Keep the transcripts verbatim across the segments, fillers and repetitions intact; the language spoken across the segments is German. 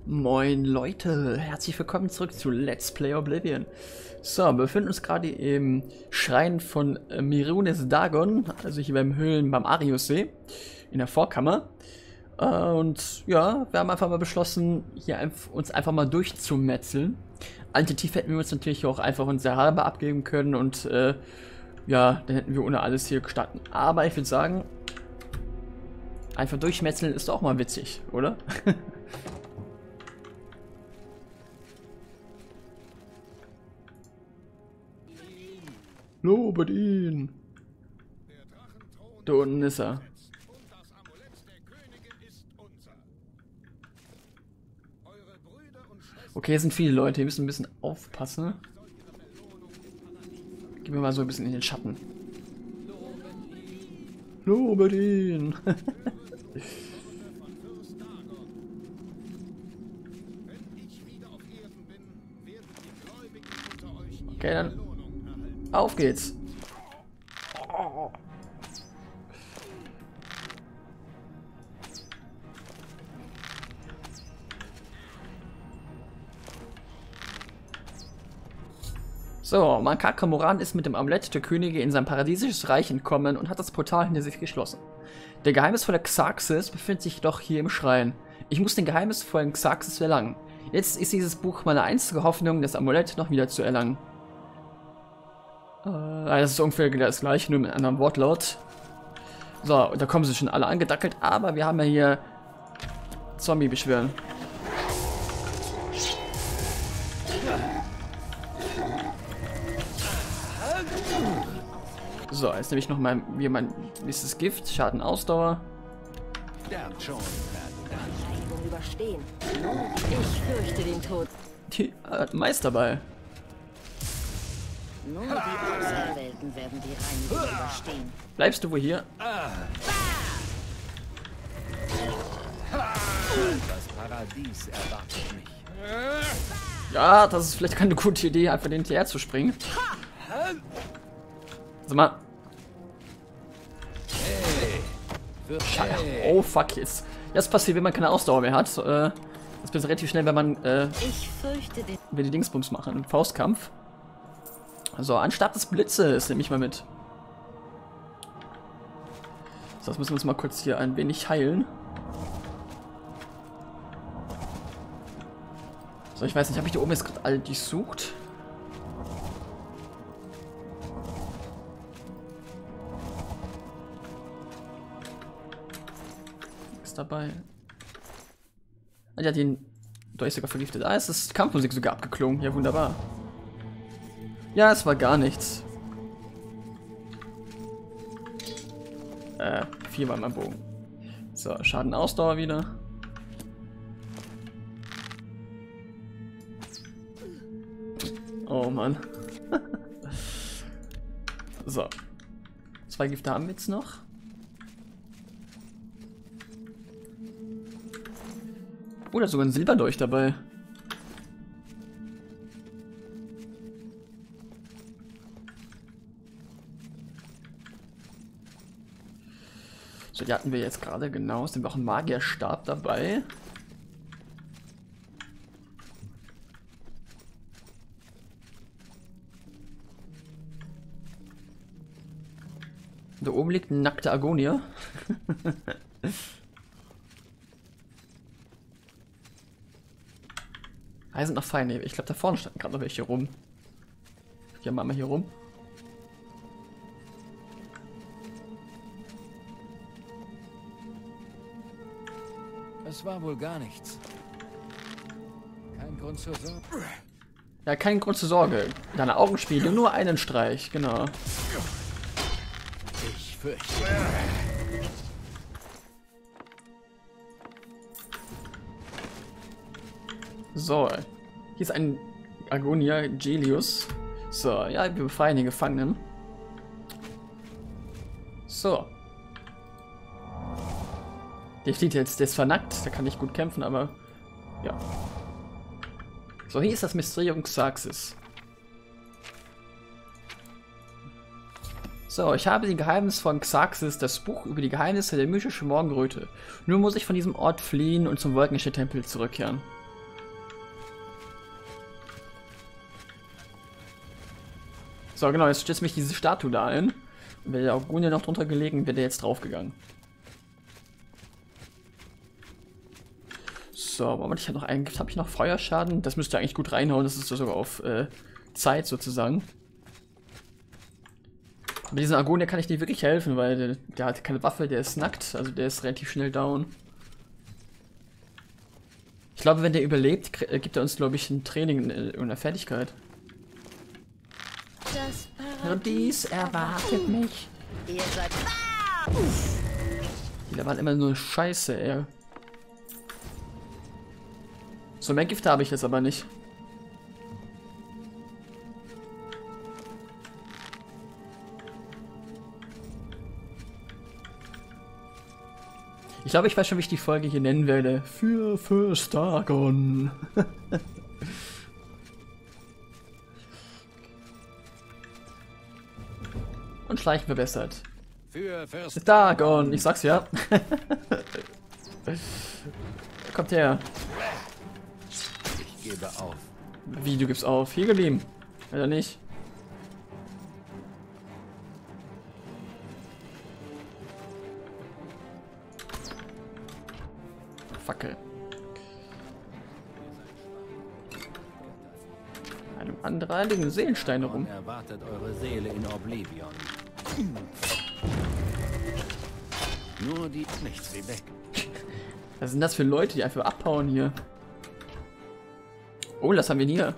Moin Leute, herzlich willkommen zurück zu Let's Play Oblivion. So, wir befinden uns gerade im Schrein von äh, Mirunes Dagon, also hier beim Höhlen beim Ariussee, in der Vorkammer. Äh, und ja, wir haben einfach mal beschlossen, hier einf uns einfach mal durchzumetzeln. Alternativ hätten wir uns natürlich auch einfach unser Halber abgeben können und äh, ja, dann hätten wir ohne alles hier gestartet. Aber ich würde sagen, einfach durchmetzeln ist doch auch mal witzig, oder? Lobet ihn! Da unten ist er. Okay, hier sind viele Leute, wir müssen ein bisschen aufpassen. Gehen wir mal so ein bisschen in den Schatten. Lobet ihn! Okay, dann auf geht's. Oh. So, Makaka Moran ist mit dem Amulett der Könige in sein paradiesisches Reich entkommen und hat das Portal hinter sich geschlossen. Der geheimnisvolle Xarxes befindet sich doch hier im Schrein. Ich muss den geheimnisvollen Xarxes erlangen. Jetzt ist dieses Buch meine einzige Hoffnung, das Amulett noch wieder zu erlangen. Das ist ungefähr das gleiche, nur mit einem anderen Wortlaut. So, da kommen sie schon alle angedackelt, aber wir haben ja hier Zombie beschwören. So, jetzt nehme ich noch mal wie mein nächstes Gift, Schaden Ausdauer. Überstehen. Ich fürchte den Tod. Die hat Meisterball. Nur die Auserwählten werden die Reinigung überstehen. Bleibst du wohl hier? Das Paradies erwartet mich. Ja, das ist vielleicht keine gute Idee, einfach den hinterher zu springen. Sag mal. Scheiße. Oh fuck, jetzt. Das passiert, wenn man keine Ausdauer mehr hat. Äh, das passiert relativ schnell, wenn man äh, ich fürchte den wenn die Dingsbums machen, im Faustkampf. So, Anstab des Blitzes nehme ich mal mit. So, jetzt müssen wir uns mal kurz hier ein wenig heilen. So, ich weiß nicht, habe ich da oben jetzt gerade alle durchsucht? Nichts dabei. Ah, ja, den. Da ist sogar vergiftet. Ah, es ist Kampfmusik sogar abgeklungen. Ja, wunderbar. Ja, es war gar nichts. Äh, viermal mein Bogen. So, Schaden Ausdauer wieder. Oh Mann. So. Zwei Gifte haben wir jetzt noch. Oh, da ist sogar ein Silberdolch dabei. So, die hatten wir jetzt gerade, genau. Es sind auch ein Magierstab dabei. Da oben liegt ein nackter Agonia. Hier sind noch Feinde. Ich glaube, da vorne standen gerade noch welche rum. Hier machen wir hier rum. Es war wohl gar nichts. Kein Grund zur Sorge. Ja, kein Grund zur Sorge. Deine Augen spielen nur einen Streich, genau. Ich fürchte. So, hier ist ein Agonia Gelius. So, ja, wir befreien den Gefangenen. So. Der steht jetzt, der ist vernackt, der kann nicht gut kämpfen, aber ja. So, hier ist das Mysterium Xarxes. So, ich habe die Geheimnisse von Xarxes, das Buch über die Geheimnisse der mystischen Morgenröte. Nur muss ich von diesem Ort fliehen und zum Wolkenischen Tempel zurückkehren. So, genau, jetzt stellt mich diese Statue da ein. Und wäre der Argonia noch drunter gelegen, wäre der jetzt draufgegangen. So, aber ich habe noch einen Gift, habe ich noch Feuerschaden? Das müsste eigentlich gut reinhauen, das ist sogar auf äh, Zeit sozusagen. Aber diesen Argonia kann ich nicht wirklich helfen, weil der, der hat keine Waffe, der ist nackt, also der ist relativ schnell down. Ich glaube, wenn der überlebt, gibt er uns, glaube ich, ein Training und eine Fertigkeit. Das Paradies erwartet mich. Ihr seid... Die waren immer nur Scheiße, ey. So, mehr Gift habe ich jetzt aber nicht. Ich glaube, ich weiß schon, wie ich die Folge hier nennen werde. Für Fürst Dagon. Und Schleichen verbessert. Für Fürst Dagon, ich sag's ja. Kommt her. Ich gebe auf. Wie, du gibst auf? Hier geblieben. Oder nicht? Fackel. Einem anderen liegen Seelensteine rum. Erwartet eure Seele in Oblivion. Nur die nichts wie weg. Was sind das für Leute, die einfach abhauen hier? Oh, was haben wir hier?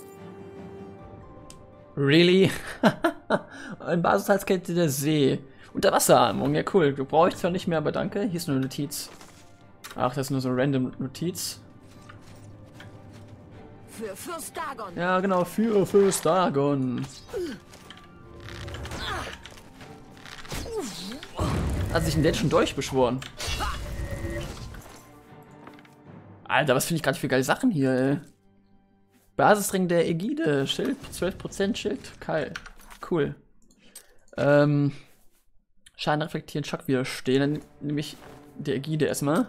Really? Ein Basisheitskette der See. Unterwasserarmung, ja cool. Du brauchst zwar nicht mehr, aber danke. Hier ist nur eine Notiz. Ach, das ist nur so eine random Notiz. Für Fürst Dagon. Ja, genau, für Fürst Dagon. Hat sich ein Dad schon durchbeschworen. Alter, was finde ich gerade für geile Sachen hier, ey. Basisring der Ägide. Schild, zwölf Prozent Schild. Geil. Cool. Ähm. Schaden reflektieren, Schock widerstehen. Dann nehme ich die Ägide erstmal.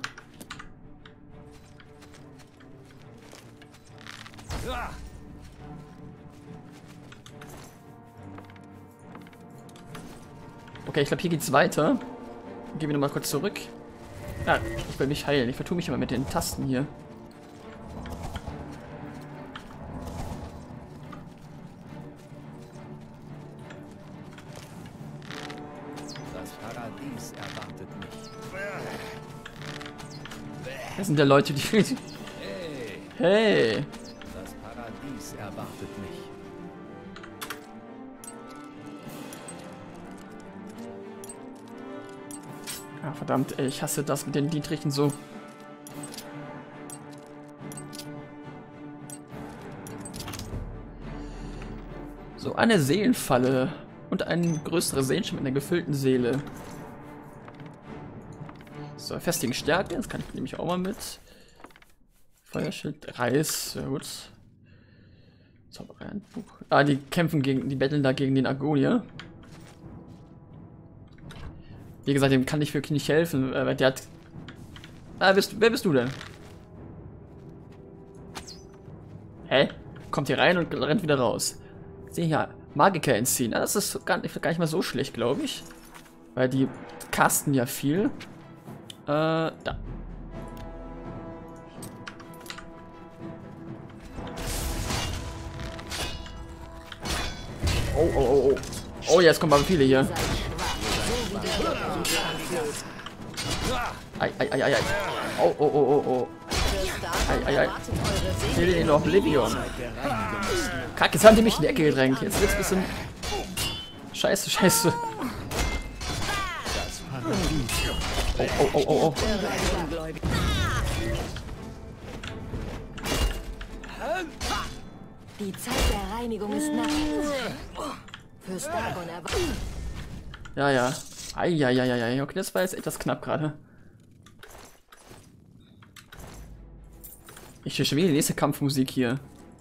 Okay, ich glaube, hier geht's weiter. Gehen wir nochmal kurz zurück. Ja, ich will mich heilen. Ich vertue mich immer mit den Tasten hier. Das Paradies erwartet mich. Das sind ja Leute, die... Hey, Hey! das Paradies erwartet mich. Ah, verdammt, ey, ich hasse das mit den Dietrichen so. So, eine Seelenfalle und ein größerer Seelenschirm mit einer gefüllten Seele. So, festigen Stärke, das kann ich nämlich auch mal mit. Feuerschild, Reis, sehr gut. Zauberei-Handbuch. Ah, die kämpfen gegen, die betteln da gegen den Argonia. Wie gesagt, dem kann ich wirklich nicht helfen, weil der hat... Ah, bist, wer bist du denn? Hä? Kommt hier rein und rennt wieder raus. Sehe hier, Magiker entziehen. Ah, das ist gar nicht, gar nicht mal so schlecht, glaube ich. Weil die casten ja viel. Äh, da. Oh, oh, oh, oh. Oh, jetzt kommen aber viele hier. Ei, ei, ei, ei, ei. Oh, oh, oh, oh, oh. Ei, ei, ei. Hier in Oblivion. Kack, jetzt haben die mich in die Ecke gedrängt. Jetzt wird's ein bisschen... Scheiße, scheiße. Oh, oh, oh, oh, oh. Die Zeit der Reinigung ist nah. Fürst Dagon erwartet. Ja, ja. Eieieiei. Okay, das war jetzt etwas knapp gerade. Ich höre schon wieder die nächste Kampfmusik hier.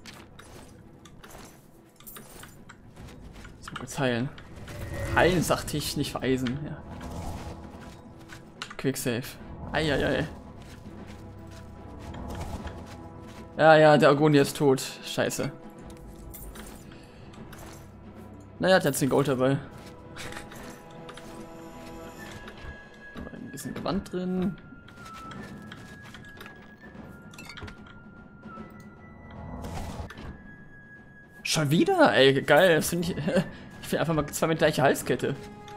So, kurz heilen. Heilen, sagte ich, nicht vereisen. Ja. Quicksave. Eieiei. Ja, ja, der Argonia ist tot. Scheiße. Naja, hat jetzt den Gold dabei. Ein bisschen Gewand drin. Schon wieder? Ey, geil. Das finde ich. Ich finde einfach mal zwei mit gleicher Halskette.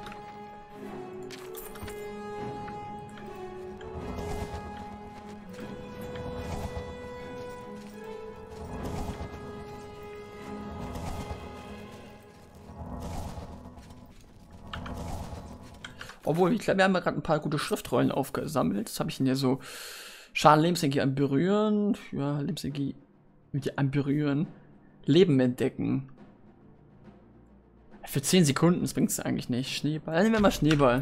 Obwohl, ich glaube, wir haben ja gerade ein paar gute Schriftrollen aufgesammelt. Das habe ich in der so Schaden, Lebensenergie an Berühren. Ja, Lebensenergie mit an Berühren. Leben entdecken. Für zehn Sekunden, das bringt es eigentlich nicht. Schneeball. Nehmen wir mal Schneeball.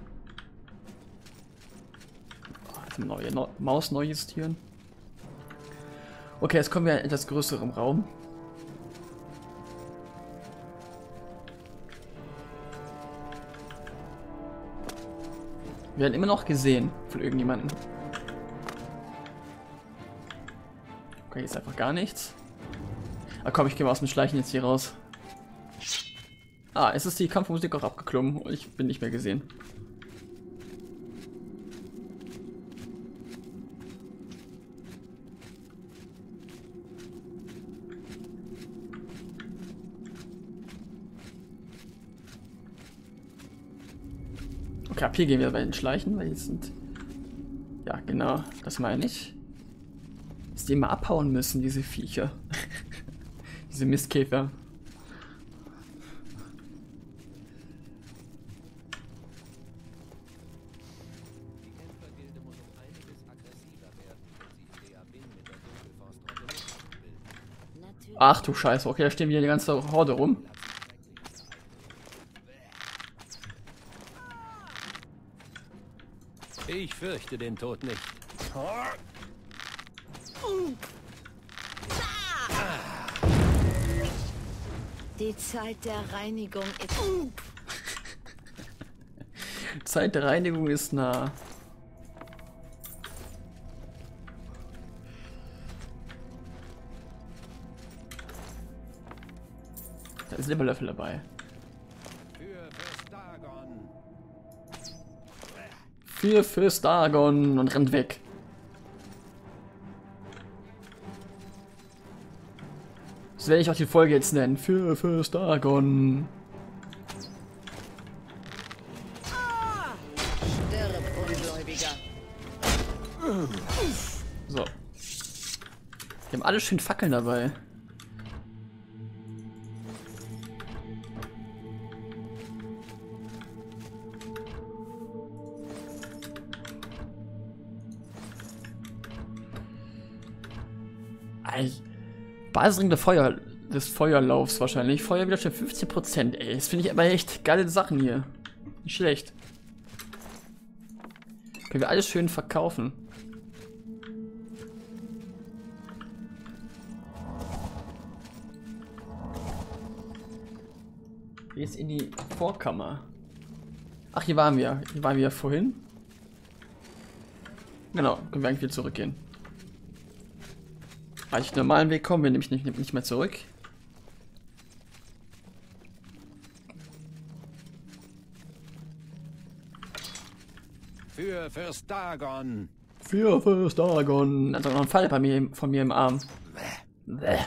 Oh, jetzt neue no Maus neu justieren. Okay, jetzt kommen wir in etwas größerem Raum. Wir werden immer noch gesehen von irgendjemandem. Okay, jetzt einfach gar nichts. Ah komm, ich gehe mal aus dem Schleichen jetzt hier raus. Ah, es ist die Kampfmusik auch abgeklungen und ich bin nicht mehr gesehen. Okay, ab hier gehen wir bei den Schleichen, weil jetzt sind... Ja, genau, das meine ich. Dass die immer abhauen müssen, diese Viecher. Diese Mistkäfer. Ach du Scheiße, okay, da stehen wieder die ganze Horde rum. Ich fürchte den Tod nicht. Die Zeit der Reinigung ist... Zeit der Reinigung ist nah. Da ist Silberlöffel dabei. Für Fürst Dagon und rennt weg. Das werde ich auch die Folge jetzt nennen. Für Fürst Dagon. Stirb, Ungläubiger. So. Die haben alle schön Fackeln dabei. Basisring der Feuer, des Feuerlaufs wahrscheinlich. Feuerwiderstand fünfzehn Prozent. Ey, das finde ich aber echt geile Sachen hier. Nicht schlecht. Können wir alles schön verkaufen. Jetzt in die Vorkammer. Ach, hier waren wir. Hier waren wir ja vorhin. Genau, können wir eigentlich wieder zurückgehen. Weil ich den normalen Weg kommen wir nämlich nicht, nicht mehr zurück. Für Fürst Dagon. Für Fürst Dagon. Da ist auch noch ein Fall bei mir, von mir im Arm. Bäh.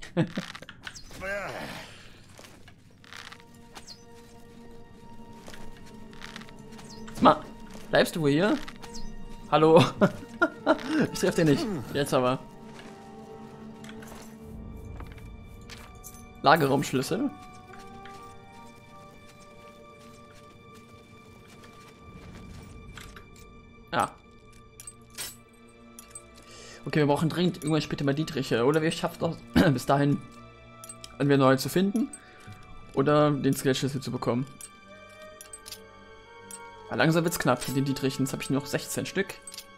Mal, bleibst du wohl hier? Hallo? Ich treffe den nicht. Jetzt aber. Lagerraumschlüssel. Ja. Okay, wir brauchen dringend irgendwann später mal Dietriche. Oder wir schaffen doch bis dahin entweder neue zu finden oder den Skillschlüssel zu bekommen. Aber langsam wird's knapp mit den Dietrichen. Jetzt habe ich nur noch sechzehn Stück.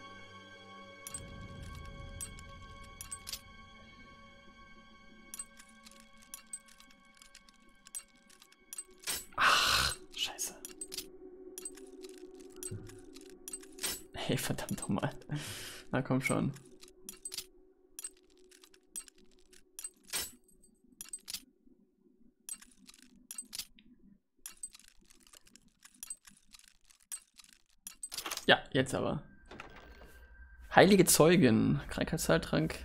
Hey, verdammt nochmal. Na komm schon. Ja, jetzt aber. Heilige Zeugin. Krankheitsheiltrank.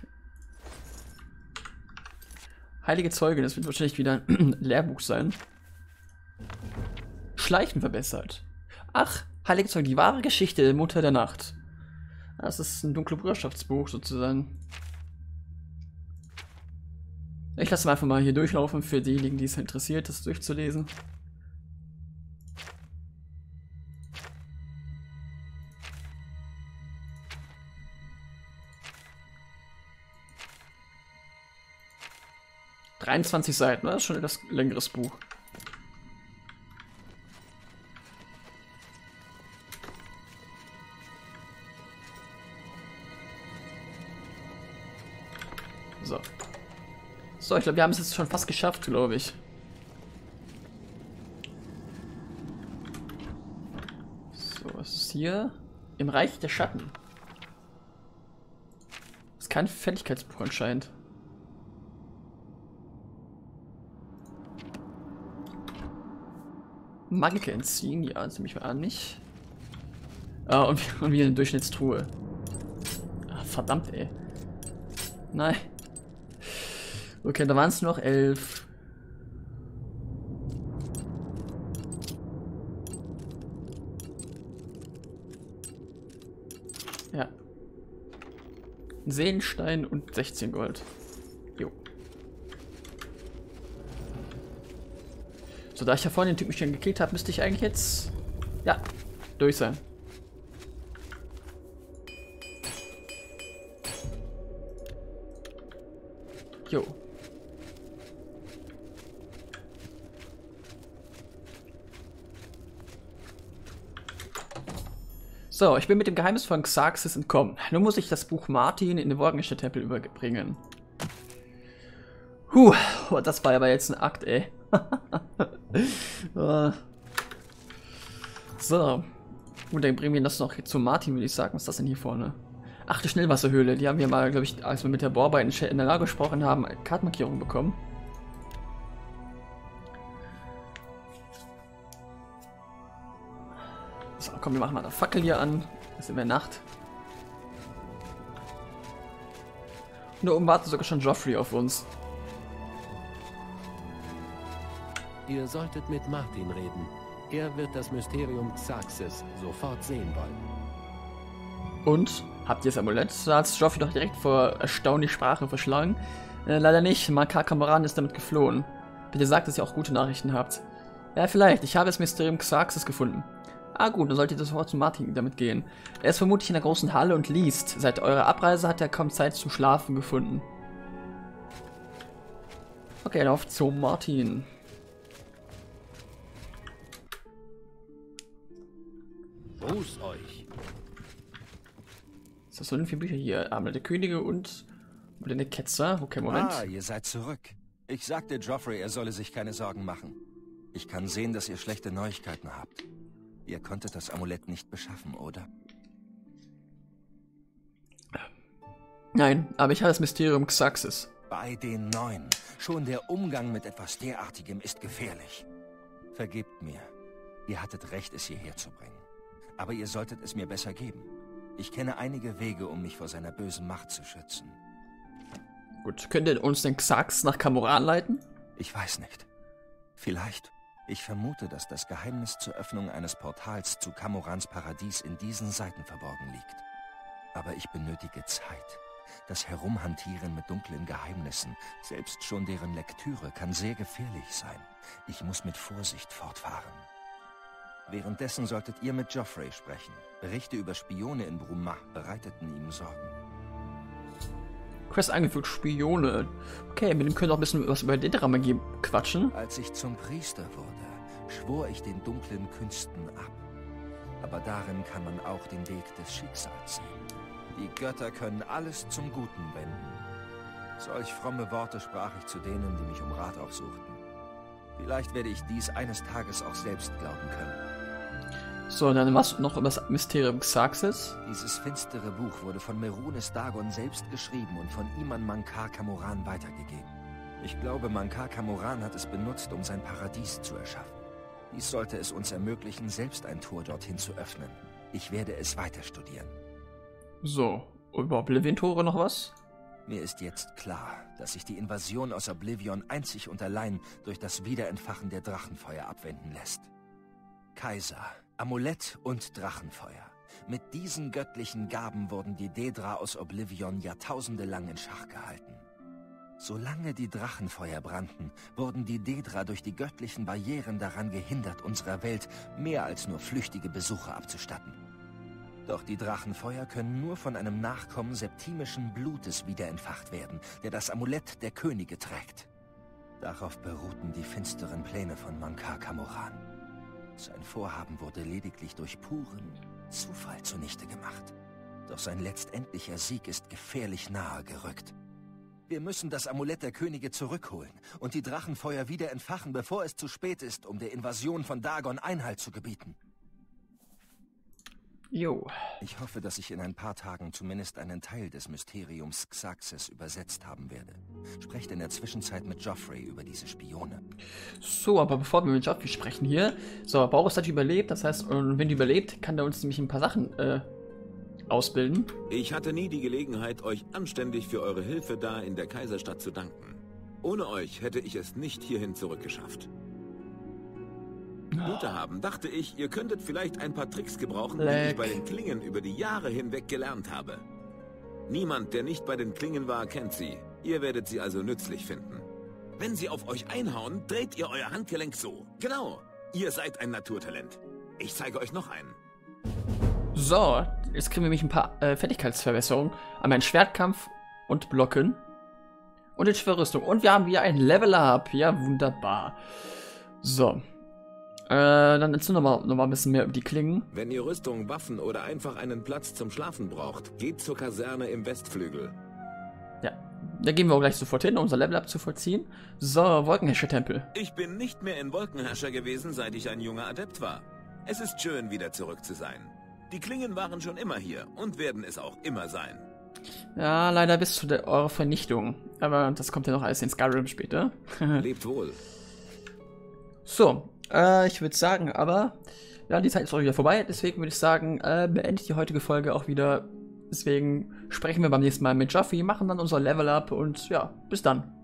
Heilige Zeugin, das wird wahrscheinlich wieder ein Lehrbuch sein. Schleichen verbessert. Ach, Heilige Zeugin, die wahre Geschichte der Mutter der Nacht. Das ist ein dunkle Brüderschaftsbuch sozusagen. Ich lasse mal einfach mal hier durchlaufen für diejenigen, die es interessiert, das durchzulesen. dreiundzwanzig Seiten, das ist schon etwas längeres Buch. So. So, ich glaube, wir haben es jetzt schon fast geschafft, glaube ich. So, was ist hier? Im Reich der Schatten. Das ist kein Fertigkeitsbuch anscheinend. Magiker entziehen, ja, das nehme ich mal an, nicht. Ah, und, und wieder eine Durchschnittstruhe. Ach, verdammt, ey. Nein. Okay, da waren es noch elf. Ja. Ein Seelenstein und sechzehn Gold. Jo. So, da ich ja vorhin den Typen schon gekillt habe, müsste ich eigentlich jetzt... Ja, durch sein. Jo. So, ich bin mit dem Geheimnis von Xarxes entkommen. Nun muss ich das Buch Martin in den Morgenstern-Tempel überbringen. Huh, oh, das war aber jetzt ein Akt, ey. So. Und dann bringen wir das noch zu Martin, würde ich sagen. Was ist das denn hier vorne? Ach, die Schnellwasserhöhle. Die haben wir mal, glaube ich, als wir mit der Borba in der Lage gesprochen haben, eine Kartenmarkierung bekommen. So, komm, wir machen mal eine Fackel hier an. Es ist immer Nacht. Und da oben wartet sogar schon Joffrey auf uns. Ihr solltet mit Martin reden. Er wird das Mysterium Xarxes sofort sehen wollen. Und? Habt ihr das Amulett? Da hat Joffrey doch direkt vor erstaunlich Sprache verschlagen. Äh, leider nicht. Makar Camoran ist damit geflohen. Bitte sagt, dass ihr auch gute Nachrichten habt. Ja, vielleicht. Ich habe das Mysterium Xarxes gefunden. Ah gut, dann solltet ihr sofort zu Martin damit gehen. Er ist vermutlich in der großen Halle und liest. Seit eurer Abreise hat er kaum Zeit zum Schlafen gefunden. Okay, dann auf zu Martin. Gruß euch. Das sind vier Bücher hier. Arme der Könige und moderne Ketzer. Okay, Moment. Ah, ihr seid zurück. Ich sagte Joffrey, er solle sich keine Sorgen machen. Ich kann sehen, dass ihr schlechte Neuigkeiten habt. Ihr konntet das Amulett nicht beschaffen, oder? Nein, aber ich habe das Mysterium Xarxes. Bei den Neuen. Schon der Umgang mit etwas derartigem ist gefährlich. Vergebt mir. Ihr hattet recht, es hierher zu bringen. Aber ihr solltet es mir besser geben. Ich kenne einige Wege, um mich vor seiner bösen Macht zu schützen. Gut, könnt ihr uns den Xarx nach Camoran leiten? Ich weiß nicht. Vielleicht. Ich vermute, dass das Geheimnis zur Öffnung eines Portals zu Camorans Paradies in diesen Seiten verborgen liegt. Aber ich benötige Zeit. Das Herumhantieren mit dunklen Geheimnissen, selbst schon deren Lektüre, kann sehr gefährlich sein. Ich muss mit Vorsicht fortfahren. Währenddessen solltet ihr mit Joffrey sprechen. Berichte über Spione in Brumah bereiteten ihm Sorgen. Quest eingefügt, Spione. Okay, mit dem können wir auch ein bisschen was über Dithra-Magie quatschen. Als ich zum Priester wurde, schwor ich den dunklen Künsten ab. Aber darin kann man auch den Weg des Schicksals sehen. Die Götter können alles zum Guten wenden. Solch fromme Worte sprach ich zu denen, die mich um Rat aufsuchten. Vielleicht werde ich dies eines Tages auch selbst glauben können. So, dann was noch über das Mysterium Xarxes? Dieses finstere Buch wurde von Mehrunes Dagon selbst geschrieben und von ihm an Makar Camoran weitergegeben. Ich glaube, Makar Camoran hat es benutzt, um sein Paradies zu erschaffen. Dies sollte es uns ermöglichen, selbst ein Tor dorthin zu öffnen. Ich werde es weiter studieren. So, über Oblivion-Tore noch was? Mir ist jetzt klar, dass sich die Invasion aus Oblivion einzig und allein durch das Wiederentfachen der Drachenfeuer abwenden lässt. Kaiser, Amulett und Drachenfeuer. Mit diesen göttlichen Gaben wurden die Daedra aus Oblivion jahrtausende lang in Schach gehalten. Solange die Drachenfeuer brannten, wurden die Daedra durch die göttlichen Barrieren daran gehindert, unserer Welt mehr als nur flüchtige Besuche abzustatten. Doch die Drachenfeuer können nur von einem Nachkommen septimischen Blutes wieder entfacht werden, der das Amulett der Könige trägt. Darauf beruhten die finsteren Pläne von Mankar Camoran. Sein Vorhaben wurde lediglich durch puren Zufall zunichte gemacht. Doch sein letztendlicher Sieg ist gefährlich nahe gerückt. Wir müssen das Amulett der Könige zurückholen und die Drachenfeuer wieder entfachen, bevor es zu spät ist, um der Invasion von Dagon Einhalt zu gebieten. Jo. Ich hoffe, dass ich in ein paar Tagen zumindest einen Teil des Mysteriums Xaxes übersetzt haben werde. Sprecht in der Zwischenzeit mit Joffrey über diese Spione. So, aber bevor wir mit Joffrey sprechen hier, so, Boros hat überlebt, das heißt, wenn die überlebt, kann der uns nämlich ein paar Sachen äh, ausbilden. Ich hatte nie die Gelegenheit, euch anständig für eure Hilfe da in der Kaiserstadt zu danken. Ohne euch hätte ich es nicht hierhin zurückgeschafft. Gute haben, dachte ich, ihr könntet vielleicht ein paar Tricks gebrauchen, Leck. die ich bei den Klingen über die Jahre hinweg gelernt habe. Niemand, der nicht bei den Klingen war, kennt sie. Ihr werdet sie also nützlich finden. Wenn sie auf euch einhauen, dreht ihr euer Handgelenk so. Genau, ihr seid ein Naturtalent. Ich zeige euch noch einen. So, jetzt kriegen wir nämlich ein paar äh, Fertigkeitsverbesserungen. Einmal ein Schwertkampf und Blocken. Und eine Schwerrüstung. Und wir haben wieder ein Level-Up. Ja, wunderbar. So. Äh, dann erzähl noch mal, noch mal ein bisschen mehr über die Klingen. Wenn ihr Rüstung, Waffen oder einfach einen Platz zum Schlafen braucht, geht zur Kaserne im Westflügel. Ja, da gehen wir auch gleich sofort hin, um unser Level-Up zu vollziehen. So, Wolkenherrscher-Tempel. Ich bin nicht mehr in Wolkenherrscher gewesen, seit ich ein junger Adept war. Es ist schön, wieder zurück zu sein. Die Klingen waren schon immer hier und werden es auch immer sein. Ja, leider bis zu der, eurer Vernichtung. Aber das kommt ja noch alles in Skyrim später. Lebt wohl. So, äh, ich würde sagen, aber ja, die Zeit ist auch wieder vorbei. Deswegen würde ich sagen, äh, beende die heutige Folge auch wieder. Deswegen sprechen wir beim nächsten Mal mit Joffrey, machen dann unser Level-Up und ja, bis dann.